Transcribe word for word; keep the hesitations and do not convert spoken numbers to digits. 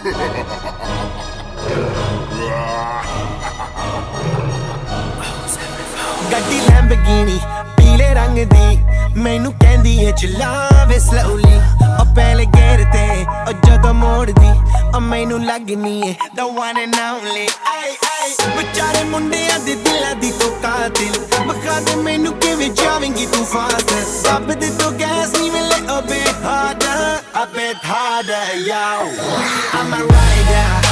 ਗੱਡੀ ਲੈਂਬਰਗਿਨੀ ਪੀਲੇ ਰੰਗ ਦੀ ਮੈਨੂੰ ਕਹਿੰਦੀ ਏ ਚਲਾਵੇ slowly ਉਹ ਪਹਿਲੇ ਗੇਰ ਤੇ ਉਹ ਜਦੋਂ ਮੋੜਦੀ ਉਹ ਮੈਨੂੰ ਲੱਗਨੀ ਏ the one and only ਆਏ ਆਏ ਵਿਚਾਰੇ ਮੁੰਡਿਆਂ ਦੇ ਦਿਲਾਂ ਦੀ ਤੂੰ ਕਾਤਿਲ ਬਖਾ ਦੇ ਮੈਨੂੰ ਕਿਵੇਂ ਜਾਵੇਂਗੀ ਤੂੰ ਫਾਸਟ ਰੱਬ ਦੇ ਤੋਂ ਗੈਸ ਨਹੀਂ ਮਿਲੇ a bit harder a bit harder yo I'm a rider